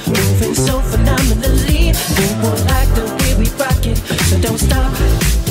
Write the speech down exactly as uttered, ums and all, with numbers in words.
moving so phenomenally. You won't like the way we rock it, so don't stop.